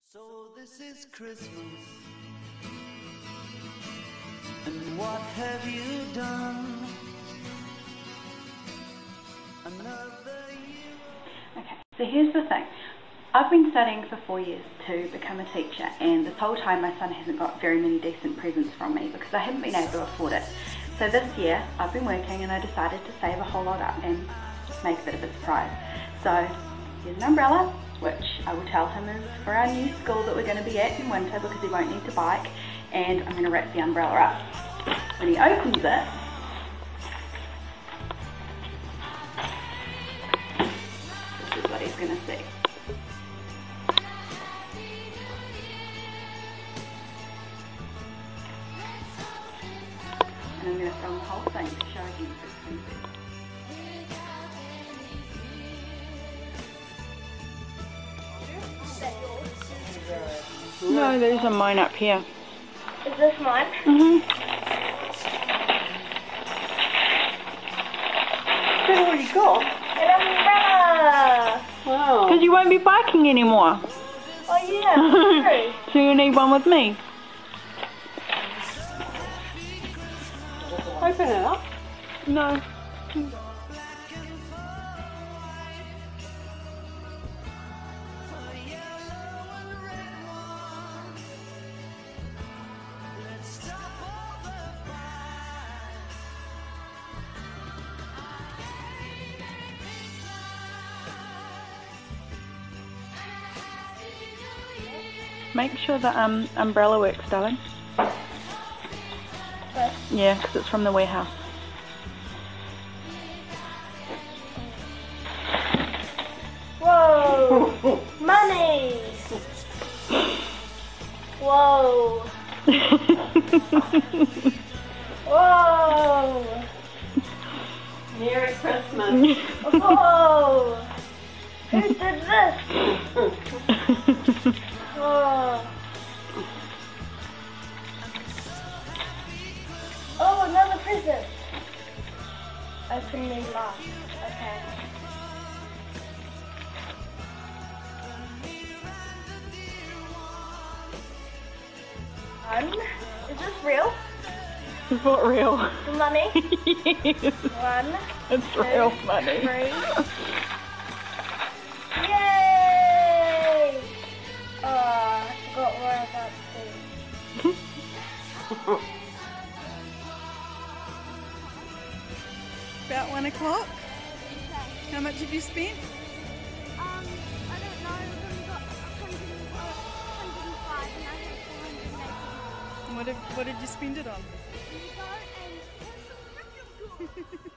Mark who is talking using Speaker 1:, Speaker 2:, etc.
Speaker 1: So this is Christmas, and what have you done? Another year.
Speaker 2: Okay, so here's the thing. I've been studying for 4 years to become a teacher, and this whole time my son hasn't got very many decent presents from me because I haven't been able to afford it. So this year I've been working and I decided to save a whole lot up and make a bit of a surprise. So here's an umbrella, which I will tell him is for our new school that we're going to be at in winter because he won't need to bike, and I'm going to wrap the umbrella up. When he opens it, this is what he's going to see. And I'm going to film the whole thing to show him it's expensive. No, there's a mine up here.
Speaker 3: Is this mine?
Speaker 2: Mm-hmm.
Speaker 3: What have you got? An umbrella!
Speaker 2: Wow. Because you won't be biking anymore.
Speaker 3: Oh yeah, true.
Speaker 2: So you need one with me.
Speaker 3: Open it up.
Speaker 2: No. Make sure the umbrella works, darling.
Speaker 3: What?
Speaker 2: Yeah, because it's from the warehouse.
Speaker 3: Whoa! Money! Whoa! Whoa!
Speaker 4: Merry Christmas.
Speaker 3: Whoa! Who did this? Whoa! Oh, another present. Open me last. Okay. Is this real?
Speaker 2: Is what real?
Speaker 3: The money?
Speaker 2: Yes.
Speaker 3: 1,
Speaker 2: It's
Speaker 3: 2,
Speaker 2: real money.
Speaker 3: 3. Yay! Oh, I forgot what I was about to do.
Speaker 5: About 1 o'clock? How much have you spent?
Speaker 6: I don't know, we got 105 and I had 480.
Speaker 5: And what did you spend it on?
Speaker 6: We go and